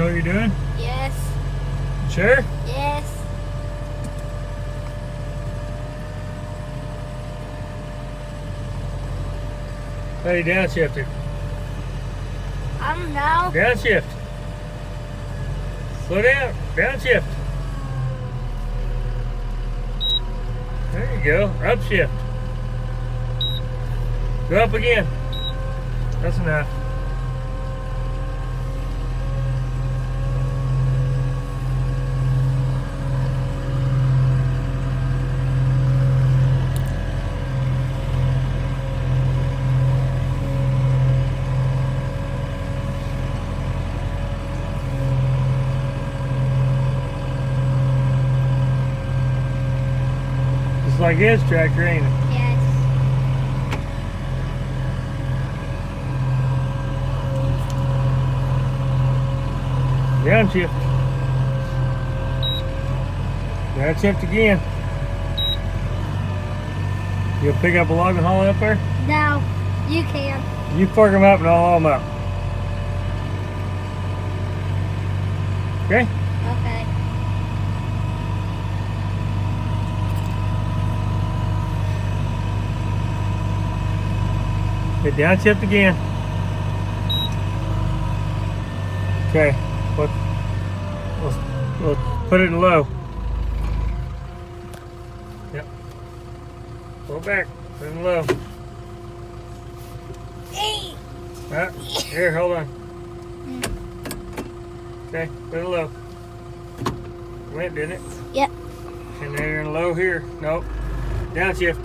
what you're doing? Yes. Sure? Yes. How you downshifted? I don't know. Downshift. Slow down. Downshift. There you go. Upshift. Go up again. That's enough. Just like his tractor, ain't it? Yes. Downshift. Downshift again. You'll pick up a log and haul it up there? No, you can. You fork them up and I'll haul them up. Okay? Okay. Get downshift again. Okay, we'll put it in low. Yep. Pull back, put it in low. Hey. Here, hold on. Okay, put it low. Went, didn't it? Yep. And then you're in low here. Nope. Downshift.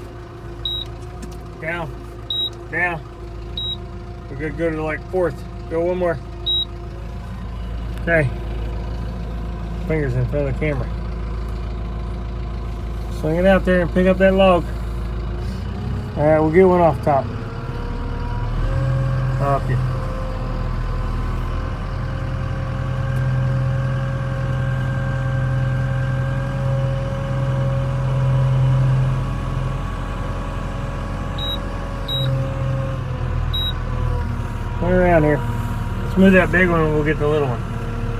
Down. Down. We're gonna go to like fourth. Go one more. Okay. Fingers in front of the camera. Swing it out there and pick up that log. Alright, we'll get one off top. I'll help you. Swing around here. Smooth that big one and we'll get the little one.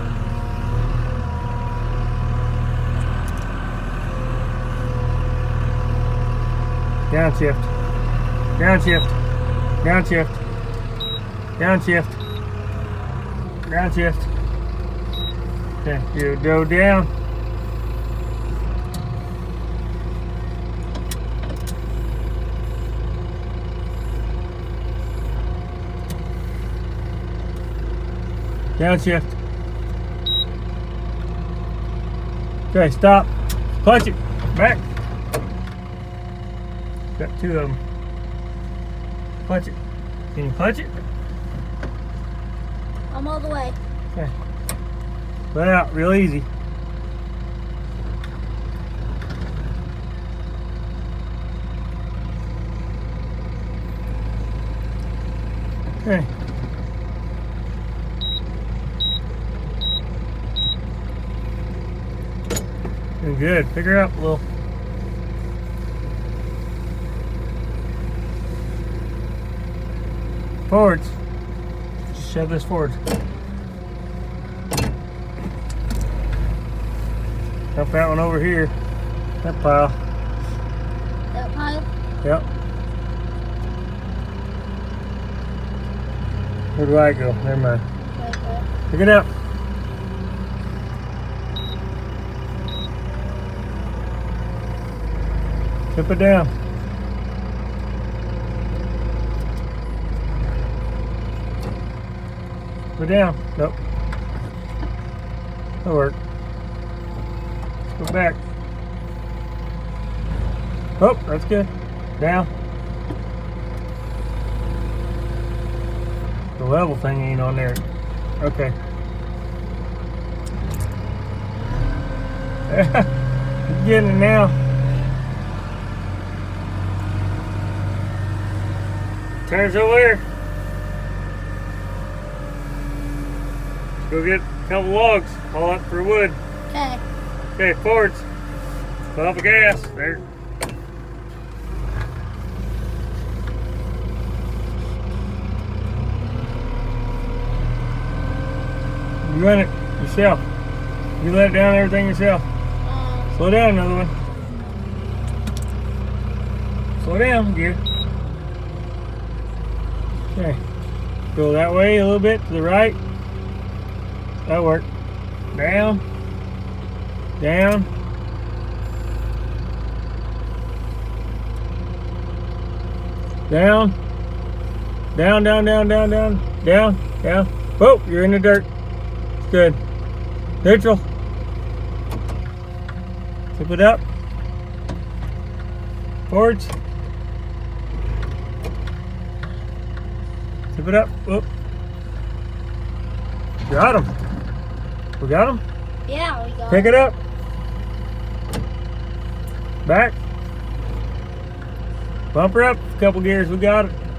Downshift. Downshift. Downshift. Downshift. Downshift. Okay, you go down. Downshift. Okay, stop. Clutch it. Back. Got two of them. Clutch it. Can you clutch it? I'm all the way. Okay. Let it out real easy. Okay. Doing good. Pick her up a little. Forwards. Just shove this forward. Dump that one over here. That pile. That pile? Yep. Where do I go? Never mind. Right there. Pick it up. Tip it down. Go down. Nope. That'll work. Let's go back. Oh, that's good. Down. The level thing ain't on there. Okay. You're getting it now. Turns over there. Go get a couple logs, haul up for wood. Okay. Okay, forwards. Put up the gas. There. You run it yourself. You let it down everything yourself. Slow down another one. Slow down, gear. Okay. Go that way a little bit to the right. That'll work. Down. Down. Down. Down, down, down, down, down. Down, down. Whoa, you're in the dirt. Good. Neutral. Tip it up. Forwards. Tip it up. Whoop. Got him. We got him? Yeah, we got Pick it up. Back. Bumper up. A couple gears. We got it.